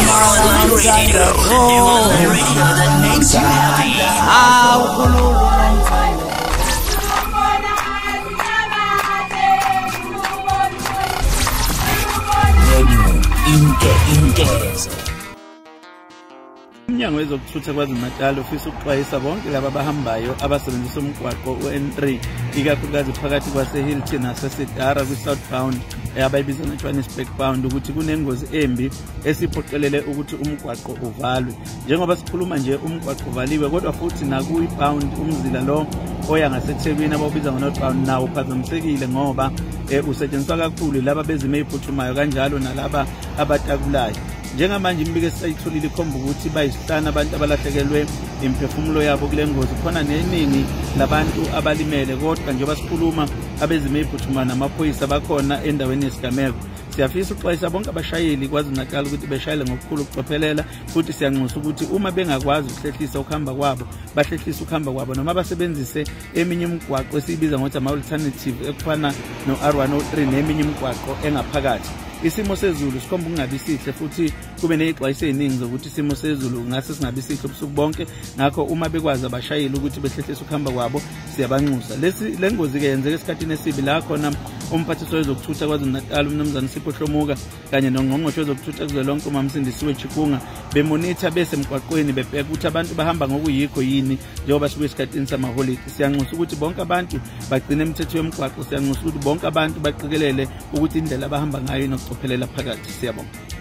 that makes you happy. Umnyango wezokuThutha KwaZulu-Natal ufisa ukuxwayisa bonke laba abahambayo abasebenzisa umgwaqo weN3 ikakhulukazi phakathi kwaseHilton naseSidara kwi-southbound abayibiza ngeJohannesburg bound ukuthi kunengozi embi esiphoqelele ukuthi umgwaqo uvalwe. Njengoba sikhuluma nje umgwaqo uvaliwe kodwa futhi nakuyi-bound umzila lo oya ngaseThekwini abawubiza ngo-northbound nawo uphazamisekile ngoba usetshenziswa kakhulu laba bezimo eziphuthumayo kanjalo nalaba abatakulayo. Njengamanje imbiko esayitholile ikhomba ukuthi bayisihlanu abantu abalahlekelwe imphefumulo yabo kule ngozi khona neningi labantu abalimele kodwa njengoba sikhuluma abezimo eziphuthumayo namaphoyisa bakhona endaweni yesigameko. Siyafisa ukuxwayisa bonke abashayeli KwaZulu-Natal ukuthi beshayele ngokukhulu ukucophelela futhi siyanxusa ukuthi uma bengakwazi ukuhlehlisa ukuhamba kwabo bahlehlise ukuhamba kwabo noma basebenzise eminye imigwaqo esibiza ngokuthi ama-alternative ekufana no-R103 neminye imigwaqo engaphakathi. Isimo sezulu sikhomba ukungabi sihle futhi kube nezixwayiso eziningi zokuthi isimo sezulu ngase singabi sihle ubusuku bonke. Ngakho uma bekwazi abashayeli ukuthi behlehlise ukuhamba kwabo siyabanxusa. Le ngozi ke yenzeke esikhathini esibi la khona umphathiswa wezokuThutha KwaZulu-Natal umnumzane Siphohlomuka kanye nongqongqoshe wezokuThutha kuzwelonke uMamsindisi Chikunga bemonitha bese emgwaqweni bebheka ukuthi abantu bahamba ngokuyikho yini njengoba sibuye esikhathini samaholide. Siyanxusa ukuthi bonke abantu bagcine imithetho yomgwaqo. Siyanxusa ukuthi bonke abantu baqikelele ukuthi indlela abahamba ngayo inokucophelela phakathi. Siyabonga.